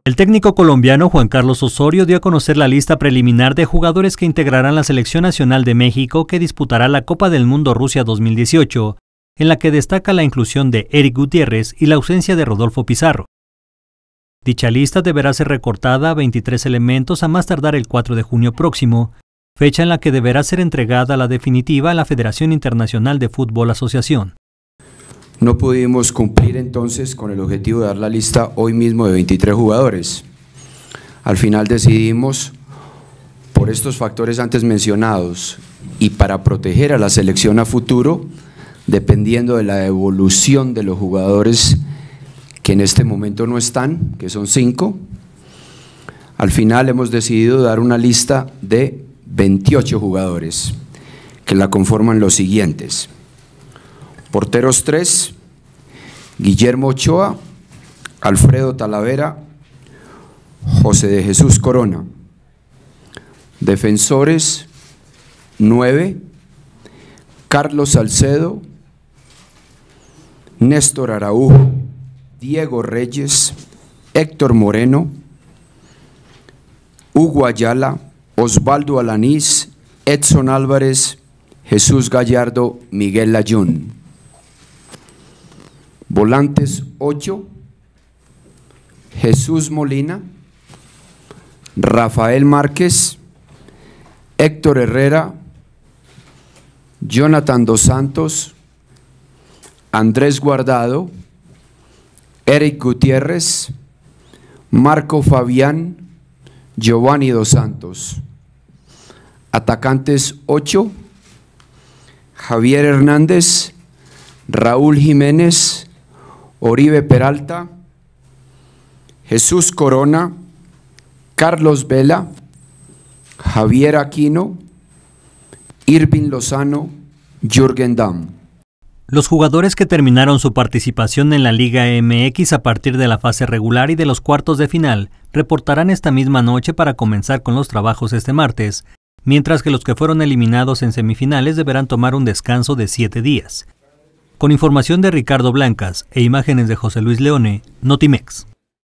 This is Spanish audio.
El técnico colombiano Juan Carlos Osorio dio a conocer la lista preliminar de jugadores que integrarán la Selección Nacional de México que disputará la Copa del Mundo Rusia 2018, en la que destaca la inclusión de Eric Gutiérrez y la ausencia de Rodolfo Pizarro. Dicha lista deberá ser recortada a 23 elementos a más tardar el 4 de junio próximo, fecha en la que deberá ser entregada la definitiva a la Federación Internacional de Fútbol Asociación. No pudimos cumplir entonces con el objetivo de dar la lista hoy mismo de 23 jugadores. Al final decidimos, por estos factores antes mencionados y para proteger a la selección a futuro, dependiendo de la evolución de los jugadores que en este momento no están, que son 5, al final hemos decidido dar una lista de 28 jugadores, que la conforman los siguientes: porteros 3, Guillermo Ochoa, Alfredo Talavera, José de Jesús Corona. Defensores 9, Carlos Salcedo, Néstor Araujo, Diego Reyes, Héctor Moreno, Hugo Ayala, Osvaldo Alanís, Edson Álvarez, Jesús Gallardo, Miguel Layún. Volantes 8, Jesús Molina, Rafael Márquez, Héctor Herrera, Jonathan Dos Santos, Andrés Guardado, Eric Gutiérrez, Marco Fabián, Giovanni Dos Santos. Atacantes 8, Javier Hernández, Raúl Jiménez, Oribe Peralta, Jesús Corona, Carlos Vela, Javier Aquino, Irving Lozano, Jürgen Damm. Los jugadores que terminaron su participación en la Liga MX a partir de la fase regular y de los cuartos de final reportarán esta misma noche para comenzar con los trabajos este martes, mientras que los que fueron eliminados en semifinales deberán tomar un descanso de 7 días. Con información de Ricardo Blancas e imágenes de José Luis Leone, Notimex.